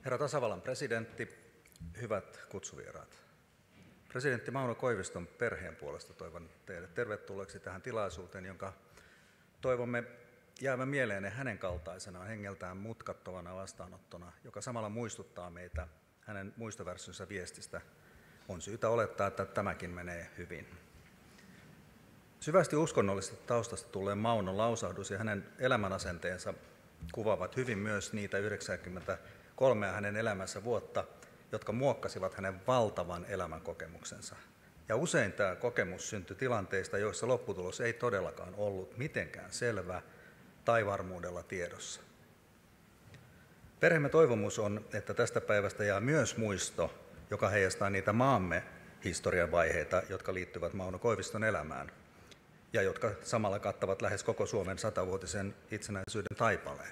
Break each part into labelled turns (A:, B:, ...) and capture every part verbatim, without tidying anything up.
A: Herra tasavallan presidentti, hyvät kutsuvieraat. Presidentti Mauno Koiviston perheen puolesta toivon teille tervetulleeksi tähän tilaisuuteen, jonka toivomme jäävän mieleenne hänen kaltaisenaan hengeltään mutkattomana vastaanottona, joka samalla muistuttaa meitä hänen muistovärssynsä viestistä. On syytä olettaa, että tämäkin menee hyvin. Syvästi uskonnollisesta taustasta tulleen Maunon lausahdus ja hänen elämänasenteensa kuvaavat hyvin myös niitä yhdeksänkymmentäkolme hänen elämänsä vuotta, jotka muokkasivat hänen valtavan elämänkokemuksensa. Ja usein tämä kokemus syntyi tilanteista, joissa lopputulos ei todellakaan ollut mitenkään selvä tai varmuudella tiedossa. Perheemme toivomus on, että tästä päivästä jää myös muisto, joka heijastaa niitä maamme historian vaiheita, jotka liittyvät Mauno Koiviston elämään ja jotka samalla kattavat lähes koko Suomen satavuotisen itsenäisyyden taipaleen.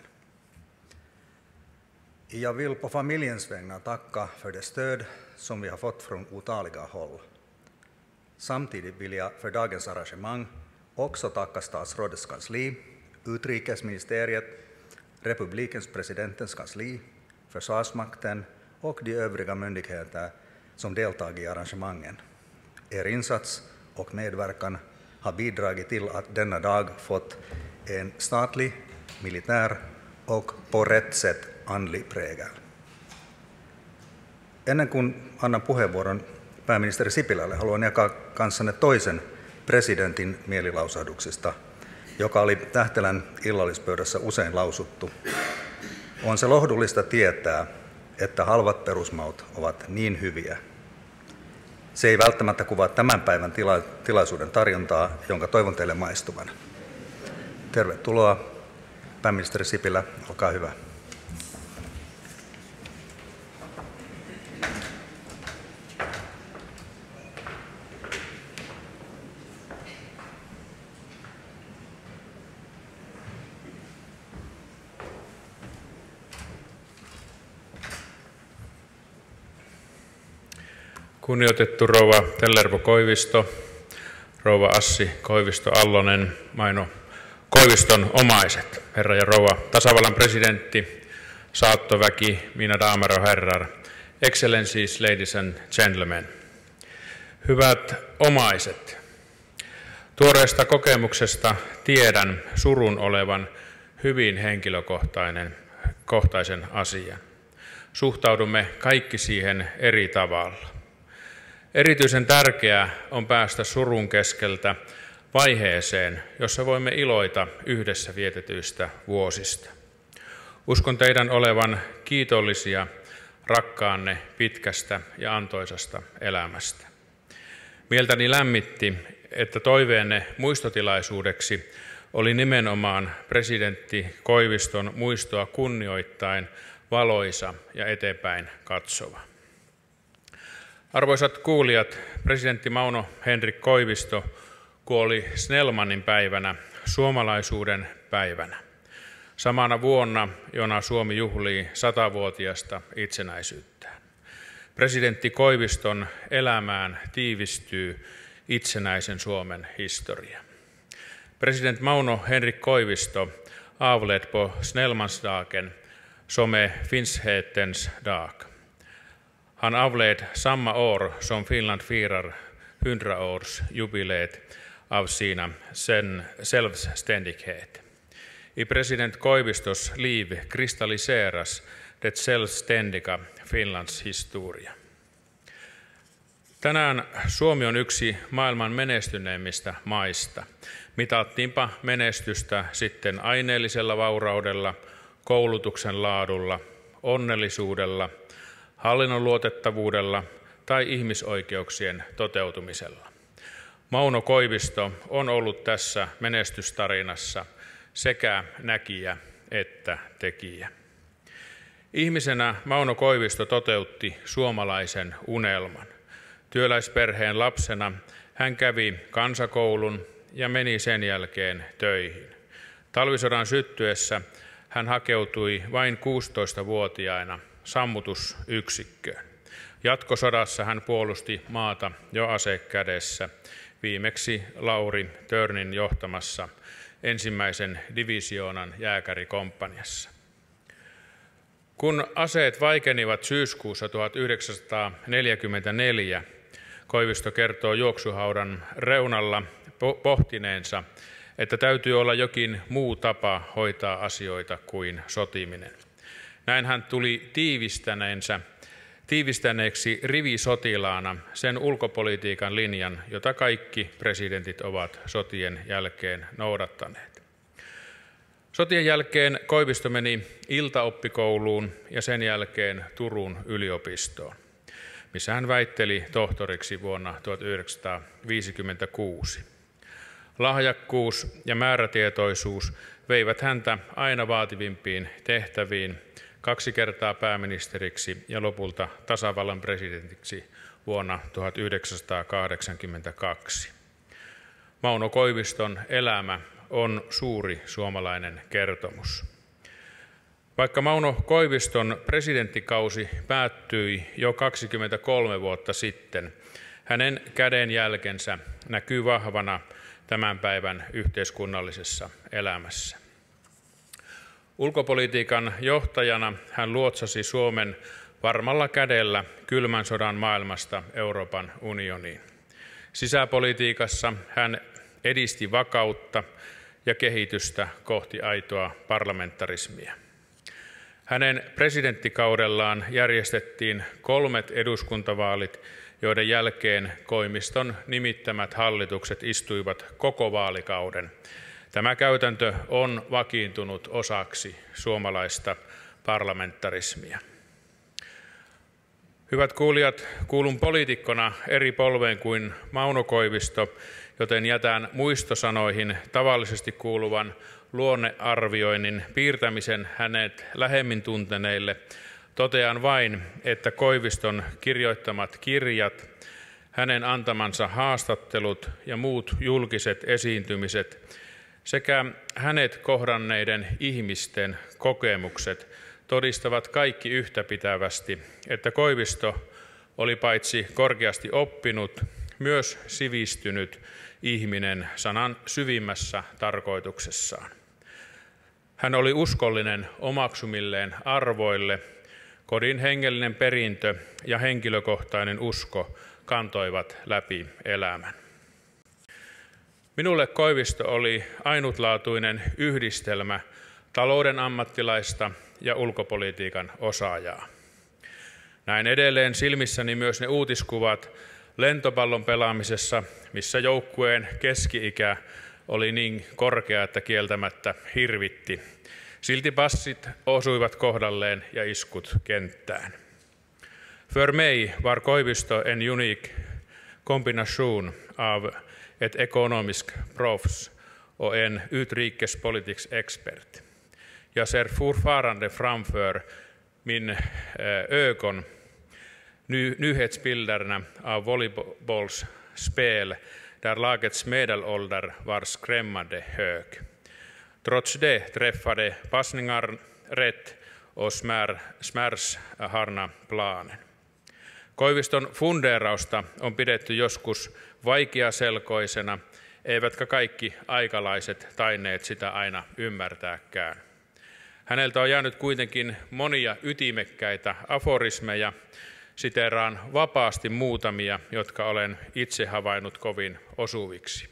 A: Jag vill på familjens vägnar tacka för det stöd som vi har fått från otaliga håll. Samtidigt vill jag för dagens arrangemang också tacka statsrådets kansli, utrikesministeriet, republikens presidentens kansli, försvarsmakten och de övriga myndigheter som deltagit i arrangemangen. Er insats och medverkan har bidragit till att denna dag fått en statlig, militär och på rätt sätt andlig prägel. Ennen kuin annan puheenvuoron pääministeri Sipilälle, haluan jakaa kanssanne toisen presidentin mielilausahduksista, joka oli Tähtelän illallispöydässä usein lausuttu. On se lohdullista tietää, että halvat perusmaut ovat niin hyviä. Se ei välttämättä kuvaa tämän päivän tila- tilaisuuden tarjontaa, jonka toivon teille maistuvan. Tervetuloa, pääministeri Sipilä, olkaa hyvä.
B: Kunnioitettu rouva Tellervo Koivisto, rouva Assi Koivisto-Allonen, Maino Koiviston omaiset, herra ja rouva tasavallan presidentti, saattoväki, mina damer och herrar, excellencies, ladies and gentlemen. Hyvät omaiset, tuoreesta kokemuksesta tiedän surun olevan hyvin henkilökohtainen kohtaisen asian. Suhtaudumme kaikki siihen eri tavalla. Erityisen tärkeää on päästä surun keskeltä vaiheeseen, jossa voimme iloita yhdessä vietetyistä vuosista. Uskon teidän olevan kiitollisia rakkaanne pitkästä ja antoisasta elämästä. Mieltäni lämmitti, että toiveenne muistotilaisuudeksi oli nimenomaan presidentti Koiviston muistoa kunnioittain valoisa ja eteenpäin katsova. Arvoisat kuulijat, presidentti Mauno Henrik Koivisto kuoli Snellmanin päivänä, suomalaisuuden päivänä, samana vuonna, jona Suomi juhlii satavuotiasta itsenäisyyttään. Presidentti Koiviston elämään tiivistyy itsenäisen Suomen historia. President Mauno Henrik Koivisto avled på Snellmansdagen som är finskhetens dag. Han avled samma år som Finland firar hundraårsjubileet av sina sen självständighet. I president Koivistos liv kristalliseras det självständiga Finlands historia. Tänään Suomi on yksi maailman menestyneimmistä maista. Mitattiinpa menestystä sitten aineellisella vauraudella, koulutuksen laadulla, onnellisuudella, hallinnon luotettavuudella tai ihmisoikeuksien toteutumisella. Mauno Koivisto on ollut tässä menestystarinassa sekä näkijä että tekijä. Ihmisenä Mauno Koivisto toteutti suomalaisen unelman. Työläisperheen lapsena hän kävi kansakoulun ja meni sen jälkeen töihin. Talvisodan syttyessä hän hakeutui vain kuusitoistavuotiaana sammutusyksikköön. Jatkosodassa hän puolusti maata jo ase kädessä, viimeksi Lauri Törnin johtamassa ensimmäisen divisioonan jääkärikomppaniassa. Kun aseet vaikenivat syyskuussa tuhatyhdeksänsataaneljäkymmentäneljä, Koivisto kertoo juoksuhaudan reunalla pohtineensa, että täytyy olla jokin muu tapa hoitaa asioita kuin sotiminen. Näin hän tuli tiivistäneensä, tiivistäneeksi rivisotilaana sen ulkopolitiikan linjan, jota kaikki presidentit ovat sotien jälkeen noudattaneet. Sotien jälkeen Koivisto meni iltaoppikouluun ja sen jälkeen Turun yliopistoon, missä hän väitteli tohtoriksi vuonna tuhatyhdeksänsataaviisikymmentäkuusi. Lahjakkuus ja määrätietoisuus veivät häntä aina vaativimpiin tehtäviin, kaksi kertaa pääministeriksi ja lopulta tasavallan presidentiksi vuonna tuhatyhdeksänsataakahdeksankymmentäkaksi. Mauno Koiviston elämä on suuri suomalainen kertomus. Vaikka Mauno Koiviston presidenttikausi päättyi jo kaksikymmentäkolme vuotta sitten, hänen kädenjälkensä näkyy vahvana tämän päivän yhteiskunnallisessa elämässä. Ulkopolitiikan johtajana hän luotsasi Suomen varmalla kädellä kylmän sodan maailmasta Euroopan unioniin. Sisäpolitiikassa hän edisti vakautta ja kehitystä kohti aitoa parlamentarismia. Hänen presidenttikaudellaan järjestettiin kolmet eduskuntavaalit, joiden jälkeen Koiviston nimittämät hallitukset istuivat koko vaalikauden. Tämä käytäntö on vakiintunut osaksi suomalaista parlamentarismia. Hyvät kuulijat, kuulun poliitikkona eri polveen kuin Mauno Koivisto, joten jätän muistosanoihin tavallisesti kuuluvan luonnearvioinnin piirtämisen hänet lähemmin tunteneille. Totean vain, että Koiviston kirjoittamat kirjat, hänen antamansa haastattelut ja muut julkiset esiintymiset sekä hänet kohdanneiden ihmisten kokemukset todistavat kaikki yhtäpitävästi, että Koivisto oli paitsi korkeasti oppinut, myös sivistynyt ihminen sanan syvimmässä tarkoituksessaan. Hän oli uskollinen omaksumilleen arvoille, kodin hengellinen perintö ja henkilökohtainen usko kantoivat läpi elämän. Minulle Koivisto oli ainutlaatuinen yhdistelmä talouden ammattilaista ja ulkopolitiikan osaajaa. Näin edelleen silmissäni myös ne uutiskuvat lentopallon pelaamisessa, missä joukkueen keski-ikä oli niin korkea, että kieltämättä hirvitti. Silti passit osuivat kohdalleen ja iskut kenttään. För mig var Koivisto en unik kombination av ett ekonomisk proffs och en utrikespolitisk expert. Jag ser fortfarande framför min ögon nyhetsbilderna av volleybollsspel där lagets medelålder var skrämmande hög. Trots det träffade passningar rätt och smär, smärs harna planen. Koiviston fundeerausta on pidetty joskus vaikeaselkoisena, eivätkä kaikki aikalaiset tainneet sitä aina ymmärtääkään. Häneltä on jäänyt kuitenkin monia ytimekkäitä aforismeja, siteeraan vapaasti muutamia, jotka olen itse havainnut kovin osuviksi.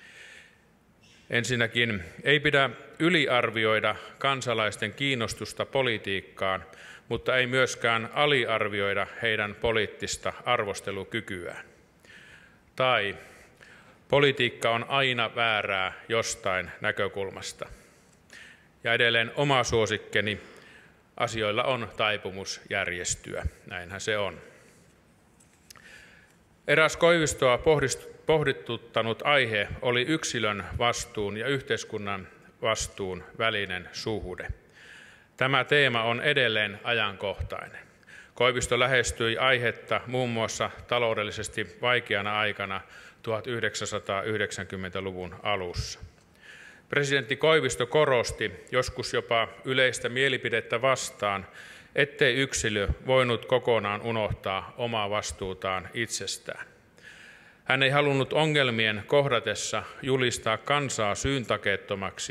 B: Ensinnäkin ei pidä yliarvioida kansalaisten kiinnostusta politiikkaan, mutta ei myöskään aliarvioida heidän poliittista arvostelukykyään. Tai politiikka on aina väärää jostain näkökulmasta. Ja edelleen oma suosikkeni, asioilla on taipumus järjestyä. Näinhän se on. Eräs Koivistoa pohdituttanut aihe oli yksilön vastuun ja yhteiskunnan vastuun välinen suhde. Tämä teema on edelleen ajankohtainen. Koivisto lähestyi aihetta muun muassa taloudellisesti vaikeana aikana tuhatyhdeksänsataayhdeksänkymmentäluvun alussa. Presidentti Koivisto korosti joskus jopa yleistä mielipidettä vastaan, ettei yksilö voinut kokonaan unohtaa omaa vastuutaan itsestään. Hän ei halunnut ongelmien kohdatessa julistaa kansaa syyntakeettomaksi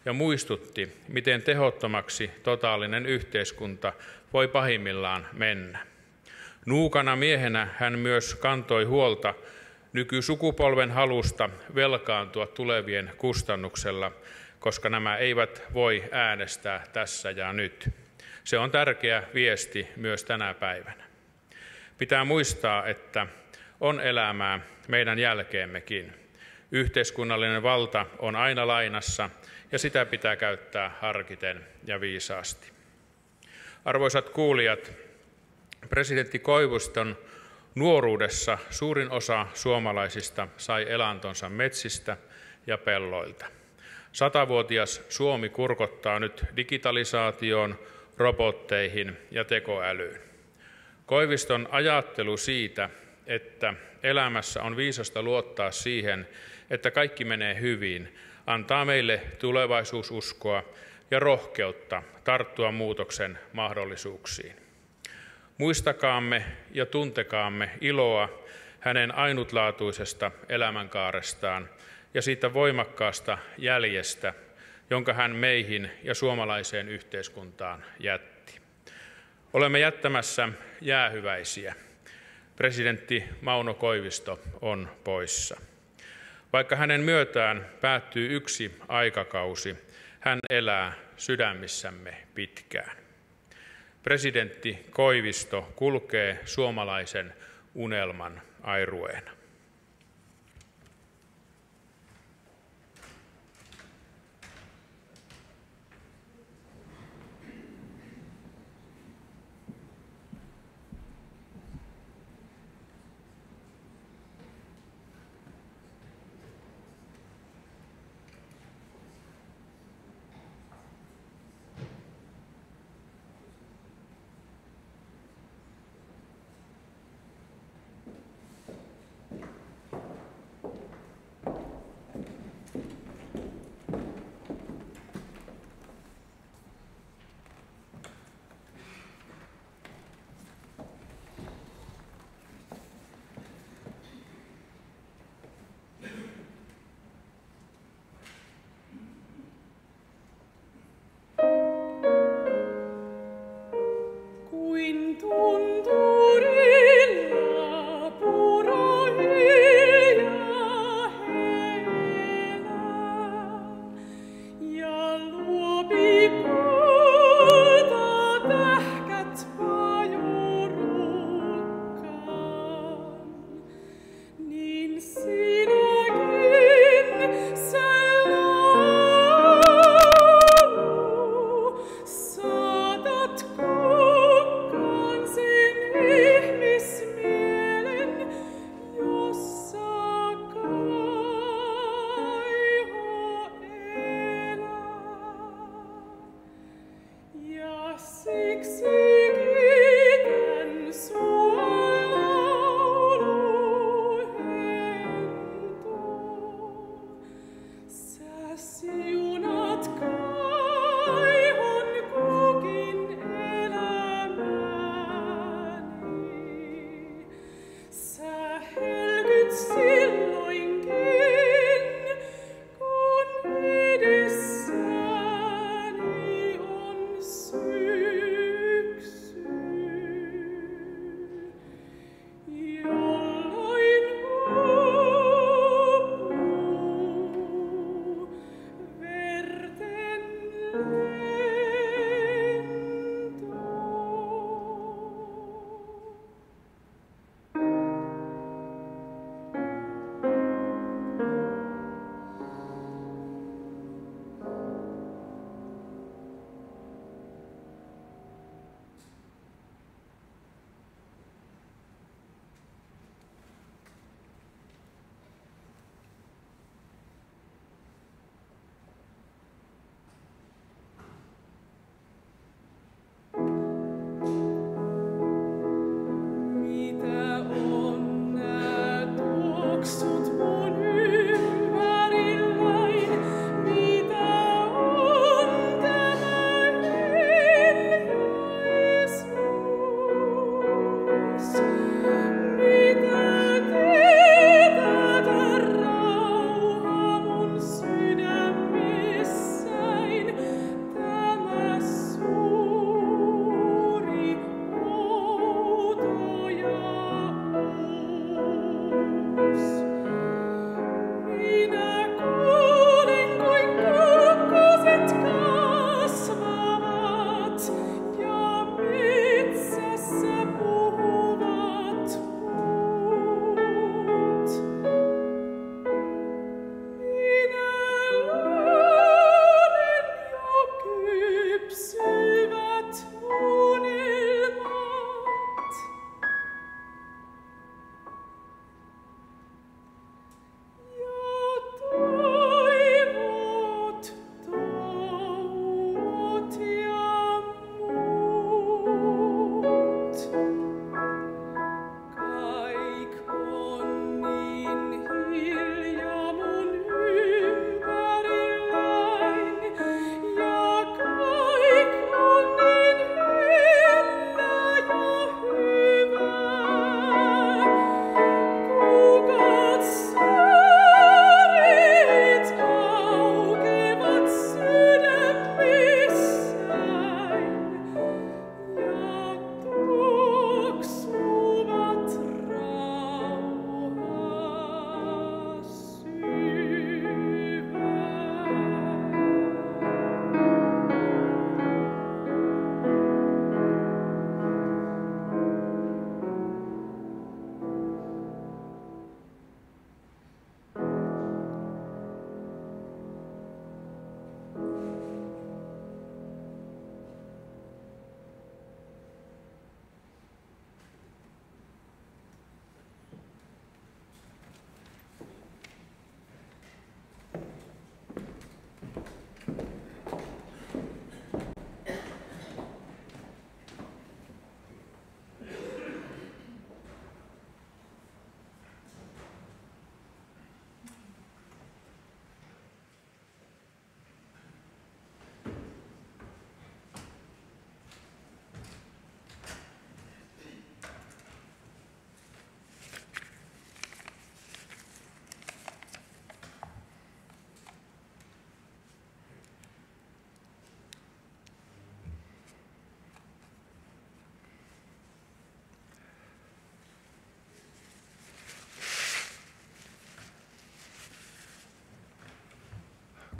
B: ja muistutti, miten tehottomaksi totaalinen yhteiskunta voi pahimmillaan mennä. Nuukana miehenä hän myös kantoi huolta nykysukupolven halusta velkaantua tulevien kustannuksella, koska nämä eivät voi äänestää tässä ja nyt. Se on tärkeä viesti myös tänä päivänä. Pitää muistaa, että on elämää meidän jälkeemmekin. Yhteiskunnallinen valta on aina lainassa ja sitä pitää käyttää harkiten ja viisaasti. Arvoisat kuulijat, presidentti Koivuston nuoruudessa suurin osa suomalaisista sai elantonsa metsistä ja pelloilta. Satavuotias Suomi kurkottaa nyt digitalisaatioon, robotteihin ja tekoälyyn. Koiviston ajattelu siitä, että elämässä on viisasta luottaa siihen, että kaikki menee hyvin, antaa meille tulevaisuususkoa ja rohkeutta tarttua muutoksen mahdollisuuksiin. Muistakaamme ja tuntekaamme iloa hänen ainutlaatuisesta elämänkaarestaan ja siitä voimakkaasta jäljestä, jonka hän meihin ja suomalaiseen yhteiskuntaan jätti. Olemme jättämässä jäähyväisiä. Presidentti Mauno Koivisto on poissa. Vaikka hänen myötään päättyy yksi aikakausi, hän elää sydämissämme pitkään. Presidentti Koivisto kulkee suomalaisen unelman airueena.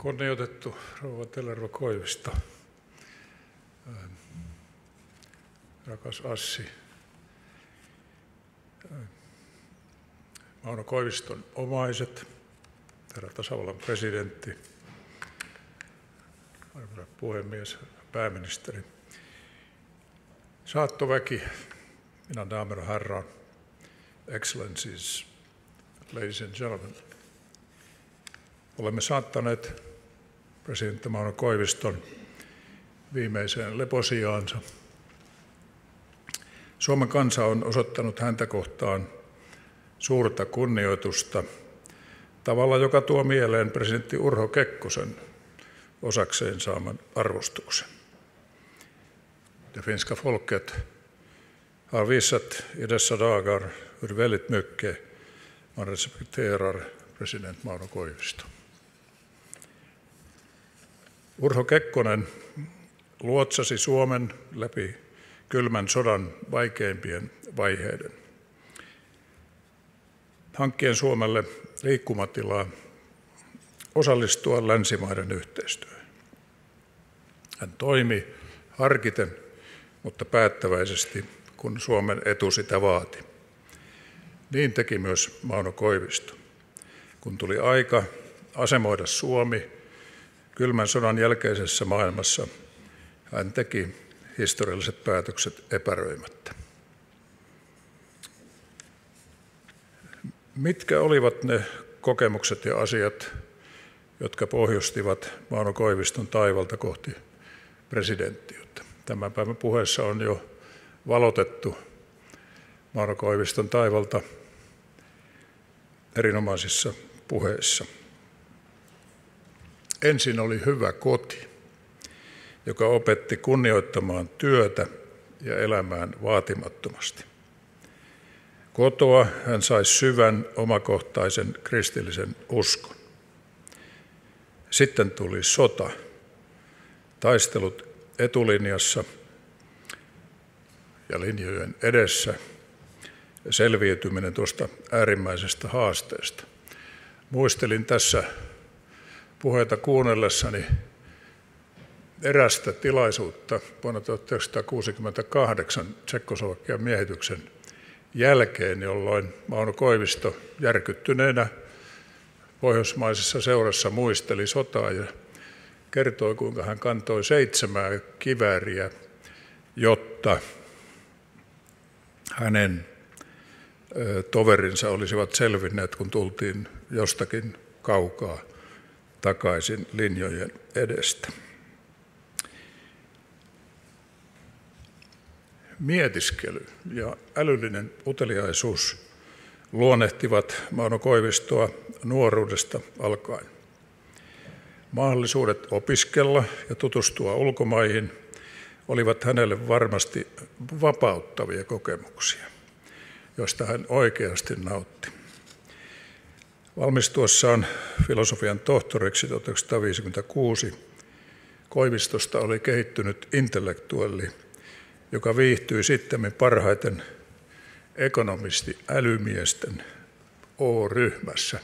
C: Kunnioitettu rouva Tellervo-Koivisto, rakas Assi, Mauno Koiviston omaiset, herra tasavallan presidentti, arvoisa puhemies, pääministeri, saattoväki, mina damer och herrar, excellencies, ladies and gentlemen. Olemme saattaneet presidentti Mauno Koiviston viimeiseen leposijaansa. Suomen kansa on osoittanut häntä kohtaan suurta kunnioitusta tavalla, joka tuo mieleen presidentti Urho Kekkosen osakseen saaman arvostuksen. Det finska folket har visat i dessa dagar hur väldigt mycket man respekterar president Mauno Koivisto. Urho Kekkonen luotsasi Suomen läpi kylmän sodan vaikeimpien vaiheiden. Hankkien Suomelle liikkumatilaa osallistua länsimaiden yhteistyöhön. Hän toimi harkiten, mutta päättäväisesti, kun Suomen etu sitä vaati. Niin teki myös Mauno Koivisto. Kun tuli aika asemoida Suomi kylmän sodan jälkeisessä maailmassa, hän teki historialliset päätökset epäröimättä. Mitkä olivat ne kokemukset ja asiat, jotka pohjustivat Mauno Koiviston taivalta kohti presidenttiyttä? Tämän päivän puheessa on jo valotettu Mauno Koiviston taivalta erinomaisissa puheissa. Ensin oli hyvä koti, joka opetti kunnioittamaan työtä ja elämään vaatimattomasti. Kotoa hän sai syvän omakohtaisen kristillisen uskon. Sitten tuli sota, taistelut etulinjassa ja linjojen edessä ja selviytyminen tuosta äärimmäisestä haasteesta. Muistelin tässä puheita kuunnellessani erästä tilaisuutta vuonna tuhatyhdeksänsataakuusikymmentäkahdeksan Tšekkoslovakian miehityksen jälkeen, jolloin Mauno Koivisto järkyttyneenä pohjoismaisessa seurassa muisteli sotaa ja kertoi, kuinka hän kantoi seitsemää kivääriä, jotta hänen toverinsa olisivat selvinneet, kun tultiin jostakin kaukaa takaisin linjojen edestä. Mietiskely ja älyllinen uteliaisuus luonnehtivat Mauno Koivistoa nuoruudesta alkaen. Mahdollisuudet opiskella ja tutustua ulkomaihin olivat hänelle varmasti vapauttavia kokemuksia, joista hän oikeasti nautti. Valmistuessaan filosofian tohtoriksi tuhatyhdeksänsataaviisikymmentäkuusi Koivistosta oli kehittynyt intellektuelli, joka viihtyi sittemmin parhaiten ekonomisti-älymiesten O-ryhmässä.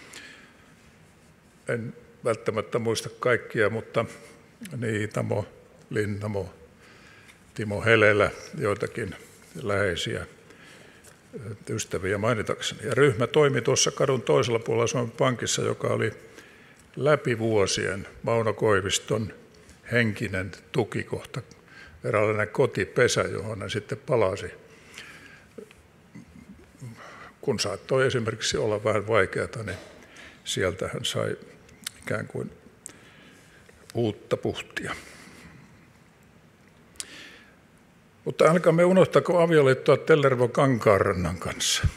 C: En välttämättä muista kaikkia, mutta Niitamo, Linnamo, Timo Helelä, joitakin läheisiä ystäviä mainitakseni. Ja ryhmä toimi tuossa kadun toisella puolella Suomen Pankissa, joka oli läpi vuosien Mauno Koiviston henkinen tukikohta, eräänlainen kotipesä, johon hän sitten palasi, kun saattoi esimerkiksi olla vähän vaikeata, niin sieltä hän sai ikään kuin uutta puhtia. Mutta älkäämme unohtako avioliittoa Tellervo-Kankaanrannan kanssa,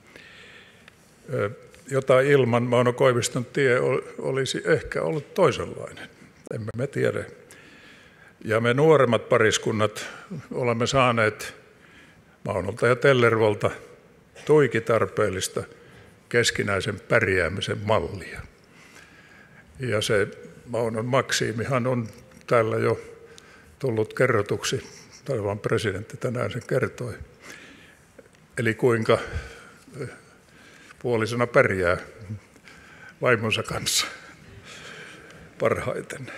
C: jota ilman Mauno Koiviston tie olisi ehkä ollut toisenlainen. Emme me tiedä. Ja me nuoremmat pariskunnat olemme saaneet Maunolta ja Tellervolta tuiki tarpeellista keskinäisen pärjäämisen mallia. Ja se Maunon maksiimihan on täällä jo tullut kerrotuksi, taivaan presidentti tänään sen kertoi. Eli kuinka puolisona pärjää vaimonsa kanssa. parhaiten.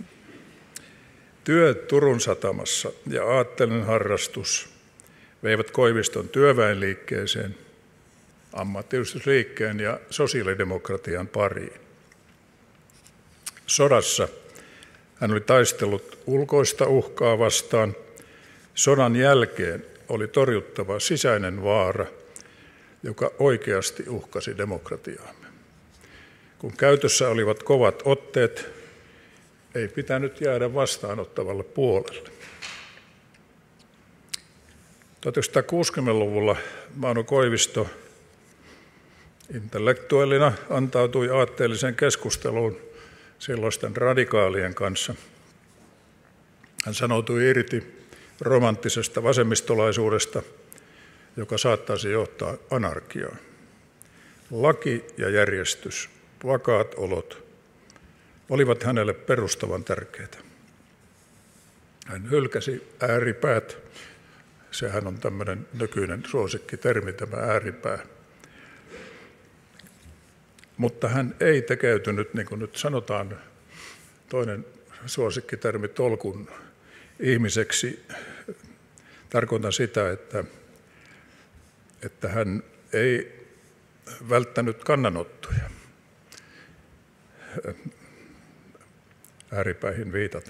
C: Työ Turun satamassa ja aatteellinen harrastus veivät Koiviston työväenliikkeeseen, ammattiyhdistysliikkeen ja sosiaalidemokratian pariin. Sodassa hän oli taistellut ulkoista uhkaa vastaan. Sodan jälkeen oli torjuttava sisäinen vaara, joka oikeasti uhkasi demokratiaamme. Kun käytössä olivat kovat otteet, ei pitänyt jäädä vastaanottavalle puolelle. tuhatyhdeksänsataakuusikymmentäluvulla Mauno Koivisto intellektuellina antautui aatteelliseen keskusteluun silloisten radikaalien kanssa. Hän sanoutui irti romanttisesta vasemmistolaisuudesta, joka saattaisi johtaa anarkiaan. Laki ja järjestys, vakaat olot olivat hänelle perustavan tärkeitä. Hän hylkäsi ääripäät. Sehän on tämmöinen nykyinen suosikkitermi, tämä ääripää. Mutta hän ei tekeytynyt, niin kuin nyt sanotaan, toinen suosikkitermi tolkun ihmiseksi. Tarkoitan sitä, että, että hän ei välttänyt kannanottoja ääripäihin viitaten.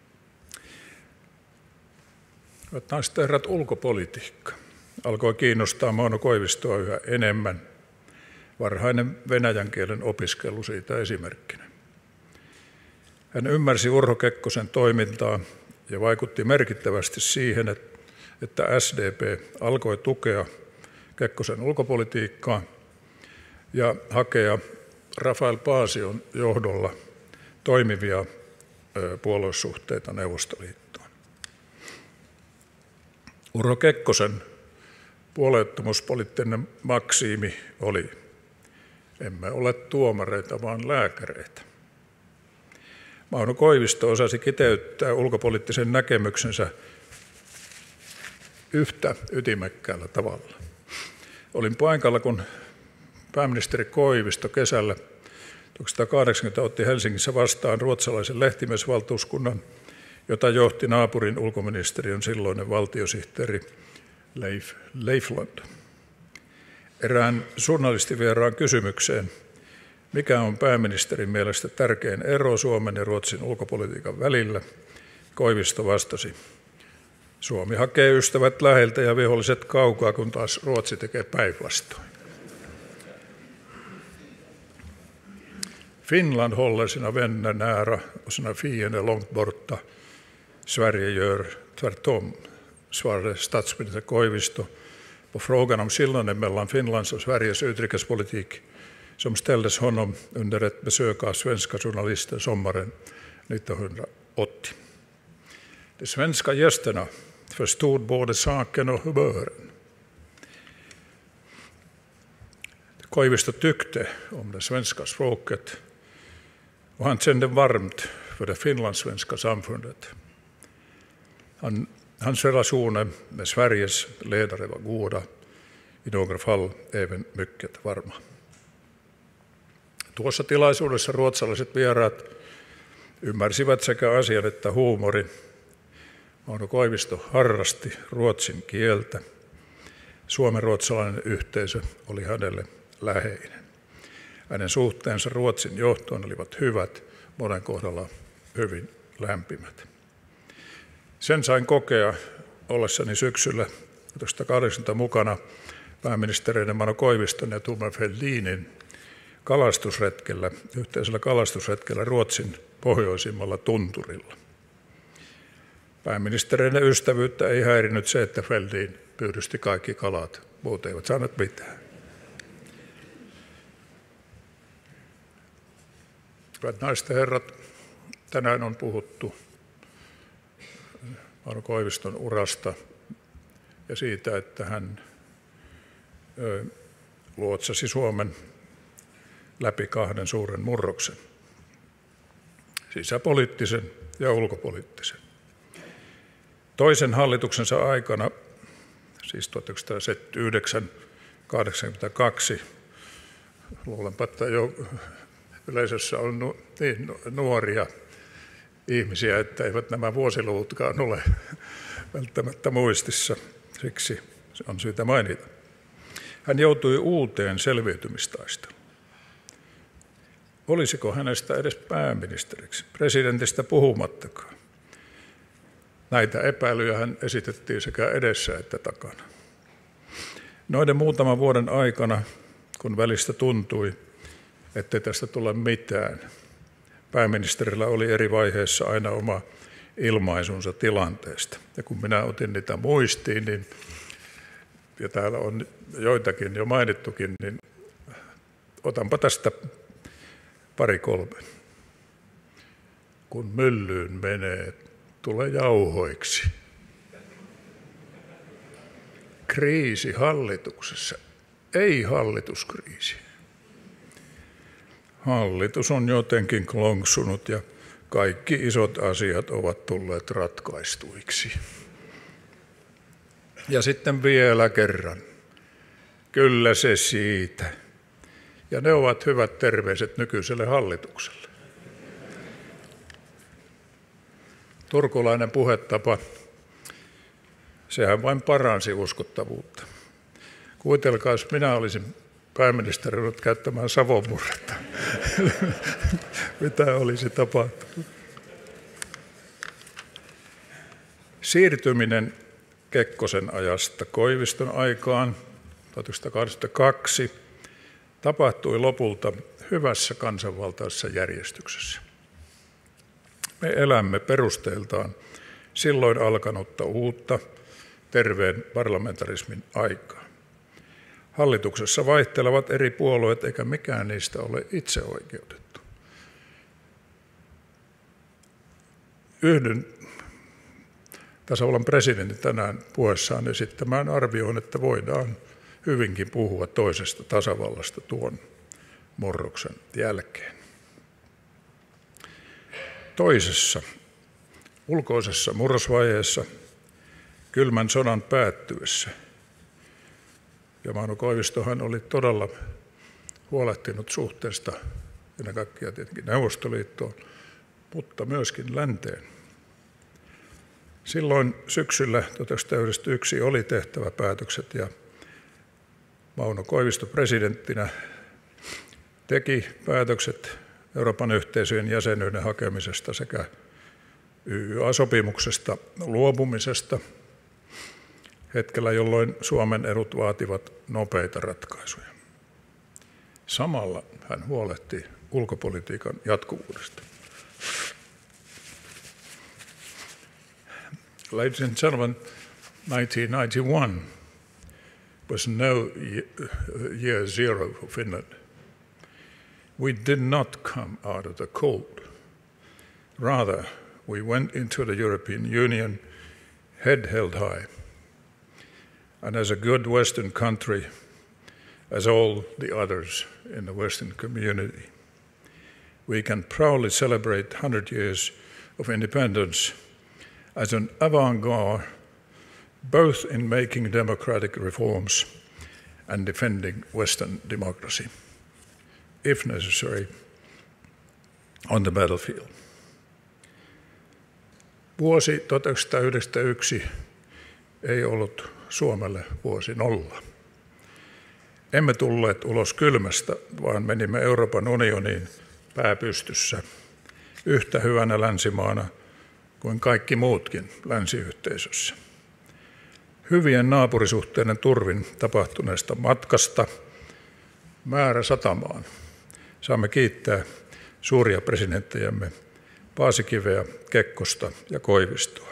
C: Hyvät naiset ja herrat, ulkopolitiikka alkoi kiinnostaa Mauno Koivistoa yhä enemmän. Varhainen venäjän kielen opiskelu siitä esimerkkinä. Hän ymmärsi Urho Kekkosen toimintaa ja vaikutti merkittävästi siihen, että S D P alkoi tukea Kekkosen ulkopolitiikkaa ja hakea Rafael Paasion johdolla toimivia puoluesuhteita Neuvostoliittoon. Urho Kekkosen puolueettomuuspoliittinen maksiimi oli: emme ole tuomareita, vaan lääkäreitä. Mauno Koivisto osasi kiteyttää ulkopoliittisen näkemyksensä yhtä ytimekkäällä tavalla. Olin paikalla, kun pääministeri Koivisto kesällä tuhatyhdeksänsataakahdeksankymmentä otti Helsingissä vastaan ruotsalaisen lehtimiesvaltuuskunnan, jota johti naapurin ulkoministeriön silloinen valtiosihteeri Leif Leifland. Erään journalistivieraan kysymykseen, mikä on pääministerin mielestä tärkein ero Suomen ja Ruotsin ulkopolitiikan välillä, Koivisto vastasi: Suomi hakee ystävät läheltä ja viholliset kaukaa, kun taas Ruotsi tekee päinvastoin. Finland håller sina vänner nära och sina fiender långt borta. Sverige gör tvärtom, svarade statsminister Koivisto på frågan om skillnaden mellan Finlands och Sveriges utrikespolitik som ställdes honom under ett besök av svenska journalister sommaren nittonhundraåttio. De svenska gästerna förstod både saken och humören. Koivisto tyckte om det svenska språket och han kände varmt för det finlandssvenska samfundet. Han, hans relationer med Sveriges ledare var goda, i några fall även mycket varma. Tuossa tilaisuudessa ruotsalaiset vieraat ymmärsivät sekä asian että huumorin. Mauno Koivisto harrasti ruotsin kieltä. Suomen-ruotsalainen yhteisö oli hänelle läheinen. Hänen suhteensa Ruotsin johtoon olivat hyvät, monen kohdalla hyvin lämpimät. Sen sain kokea ollessani syksyllä tuhatyhdeksänsataakahdeksankymmentä mukana pääministereiden Mauno Koiviston ja Thorbjörn Fälldinin kalastusretkellä, yhteisellä kalastusretkellä Ruotsin pohjoisimmalla tunturilla. Pääministereiden ystävyyttä ei häirinyt se, että Fälldin pyydysti kaikki kalat, muut eivät saaneet mitään. Hyvät naiset ja herrat, tänään on puhuttu Mauno Koiviston urasta ja siitä, että hän ö, luotsasi Suomen läpi kahden suuren murroksen, sisäpoliittisen ja ulkopoliittisen. Toisen hallituksensa aikana, siis tuhatyhdeksänsataaseitsemänkymmentäyhdeksän kahdeksankymmentäkaksi, luulenpa, että jo yleisössä on nu, niin nuoria ihmisiä, että eivät nämä vuosiluvutkaan ole välttämättä muistissa. Siksi se on syytä mainita. Hän joutui uuteen selviytymistaisteluun. Olisiko hänestä edes pääministeriksi, presidentistä puhumattakaan? Näitä epäilyjä hän esitettiin sekä edessä että takana. Noiden muutaman vuoden aikana, kun välistä tuntui, ettei tästä tule mitään, pääministerillä oli eri vaiheissa aina oma ilmaisunsa tilanteesta. Ja kun minä otin niitä muistiin, niin, ja täällä on joitakin jo mainittukin, niin otanpa tästä pari kolme. Kun myllyyn menee, tulee jauhoiksi. Kriisi hallituksessa, ei hallituskriisi. Hallitus on jotenkin klonksunut ja kaikki isot asiat ovat tulleet ratkaistuiksi. Ja sitten vielä kerran. Kyllä se siitä. Ja ne ovat hyvät terveiset nykyiselle hallitukselle. Turkulainen puhetapa, sehän vain paransi uskottavuutta. Kuvitelkaa, jos minä olisin pääministeri ollut käyttämään savonmurretta. Mitä olisi tapahtunut? Siirtyminen Kekkosen ajasta Koiviston aikaan tuhatyhdeksänsataakahdeksankymmentäkaksi tapahtui lopulta hyvässä kansanvaltaisessa järjestyksessä. Me elämme perusteiltaan silloin alkanutta uutta terveen parlamentarismin aikaa. Hallituksessa vaihtelevat eri puolueet, eikä mikään niistä ole itseoikeutettu. Yhdyn tasavallan presidentin tänään puheessaan esittämään arvioon, että voidaan hyvinkin puhua toisesta tasavallasta tuon murroksen jälkeen. Toisessa, ulkoisessa murrosvaiheessa, kylmän sodan päättyessä, ja Mauno Koivistohan oli todella huolehtinut suhteesta ennen kaikkea tietenkin Neuvostoliittoon, mutta myöskin länteen. Silloin syksyllä tuhatyhdeksänsataayhdeksänkymmentäyksi oli tehtävä päätökset ja Mauno Koivisto presidenttinä teki päätökset Euroopan yhteisöjen jäsenyyden hakemisesta sekä Y Y A-sopimuksesta luopumisesta hetkellä, jolloin Suomen edut vaativat nopeita ratkaisuja. Samalla hän huolehti ulkopolitiikan jatkuvuudesta. Ladies and gentlemen, nineteen ninety-one was no year zero for Finland. We did not come out of the cold. Rather, we went into the European Union head held high. And as a good Western country, as all the others in the Western community, we can proudly celebrate one hundred years of independence as an avant-garde, both in making democratic reforms and defending Western democracy, if necessary, on the battlefield. Vuosi tuhatyhdeksänsataayhdeksänkymmentäyksi ei ollut Suomelle vuosi nolla. Emme tulleet ulos kylmästä, vaan menimme Euroopan unioniin pääpystyssä yhtä hyvänä länsimaana kuin kaikki muutkin länsiyhteisössä. Hyvien naapurisuhteiden turvin tapahtuneesta matkasta määrä satamaan saamme kiittää suuria presidenttejämme Paasikiveä, Kekkosta ja Koivistoa.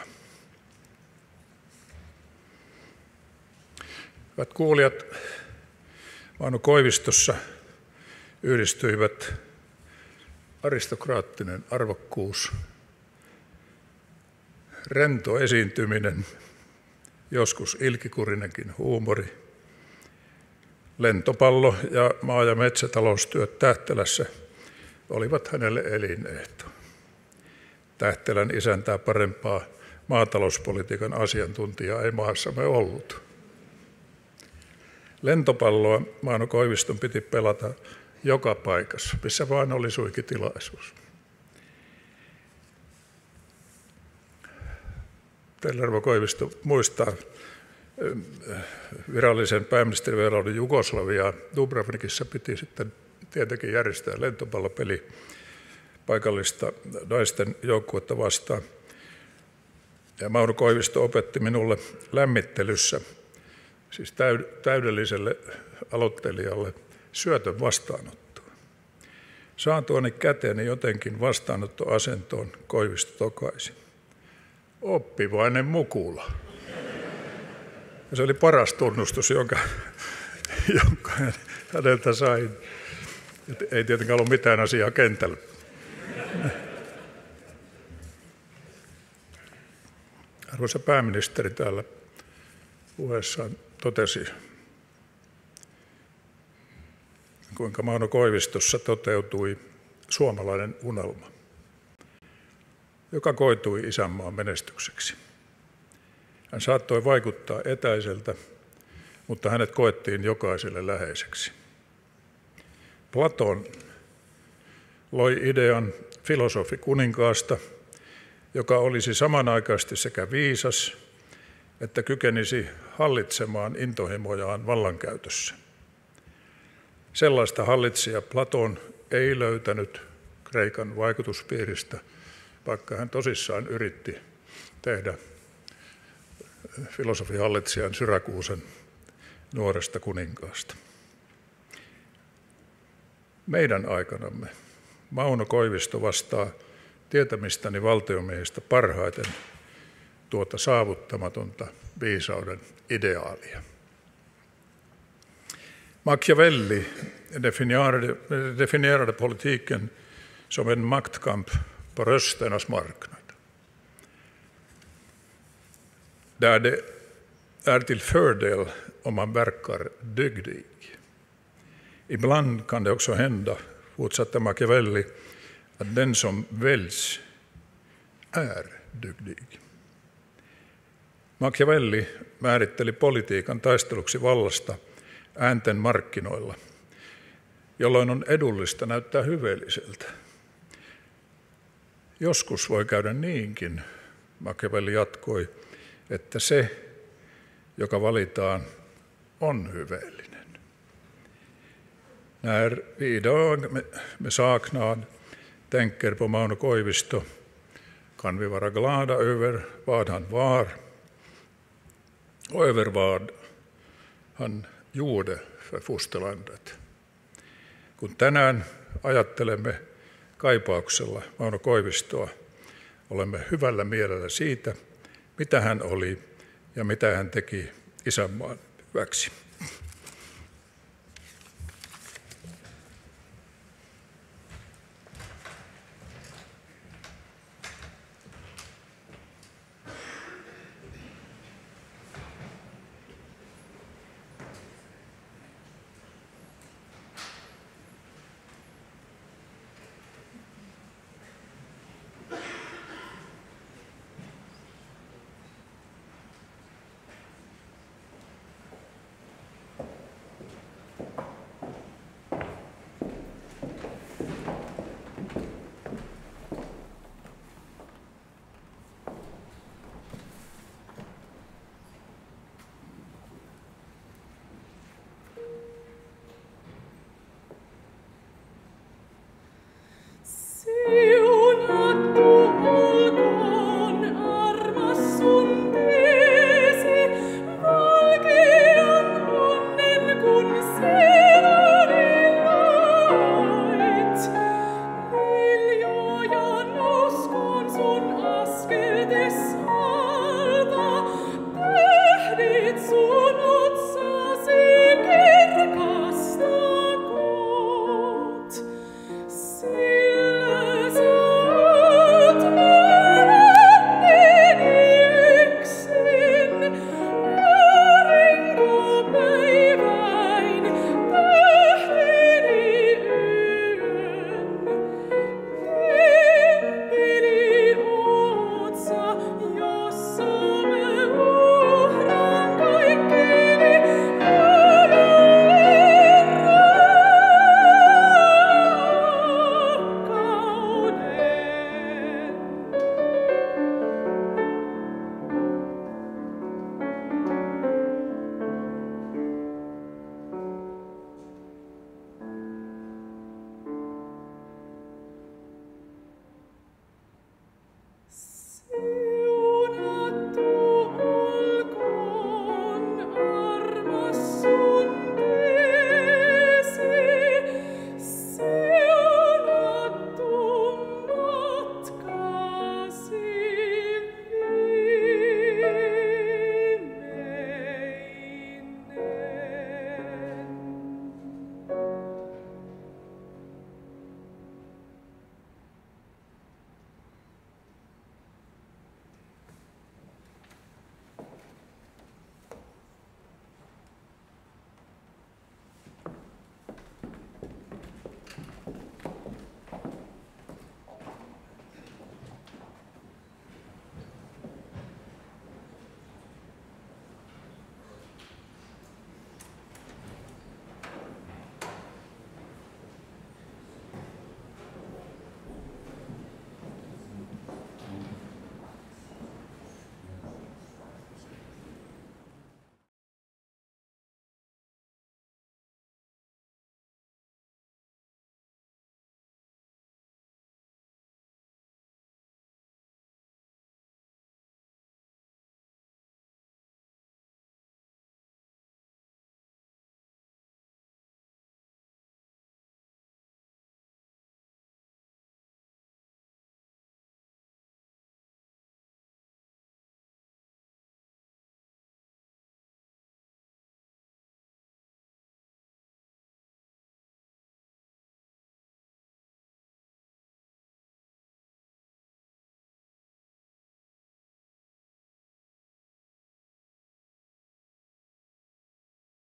C: Hyvät kuulijat, Mauno Koivistossa yhdistyivät aristokraattinen arvokkuus, rento esiintyminen, joskus ilkikurinenkin huumori, lentopallo ja maa- ja metsätaloustyöt Tähtelässä olivat hänelle elinehto. Tähtelän isäntää parempaa maatalouspolitiikan asiantuntijaa ei maassamme ollut. Lentopalloa Mauno Koiviston piti pelata joka paikassa, missä vain oli suinkin tilaisuus. Tellervo Koivisto muistaa virallisen pääministerivierailun Jugoslaviaa. Dubrovnikissa piti sitten tietenkin järjestää lentopallopeli paikallista naisten joukkuetta vastaan. Ja Mauno Koivisto opetti minulle lämmittelyssä, siis täydelliselle aloittelijalle, syötön vastaanottoa. Saatuani käteeni jotenkin vastaanottoasentoon, Koivisto tokaisi: oppivainen mukula. Ja se oli paras tunnustus, jonka, jonka häneltä sain. Ei tietenkään ollut mitään asiaa kentällä. Arvoisa pääministeri täällä puheessaan totesi, kuinka Mauno Koivistossa toteutui suomalainen unelma, joka koitui isänmaan menestykseksi. Hän saattoi vaikuttaa etäiseltä, mutta hänet koettiin jokaiselle läheiseksi. Platon loi idean filosofi-kuninkaasta, joka olisi samanaikaisesti sekä viisas että kykenisi hallitsemaan intohimojaan vallankäytössä. Sellaista hallitsija Platon ei löytänyt Kreikan vaikutuspiiristä, vaikka hän tosissaan yritti tehdä filosofihallitsijan Syrakuusen nuoresta kuninkaasta. Meidän aikanamme Mauno Koivisto vastaa tietämistäni valtiomiehistä parhaiten tuota saavuttamatonta viisauden ideaalia. Machiavelli definierade, definierade politiken som en maktkamp på rösternas marknad, där det är till fördel om man verkar dygdig. Ibland kan det också hända, fortsatte Machiavelli, att den som väljs är dygdig. Machiavelli määritteli politiikan taisteluksi vallasta äänten markkinoilla, jolloin on edullista näyttää hyveelliseltä. Joskus voi käydä niinkin, Machiavelli jatkoi, että se, joka valitaan, on hyveellinen. När vi idag med saknad tänker på Mauno Koivisto kan vi vara glada över vad han var och över vad han gjorde för fosterlandet. Kun tänään ajattelemme kaipauksella Mauno Koivistoa, olemme hyvällä mielellä siitä, mitä hän oli ja mitä hän teki isänmaan hyväksi.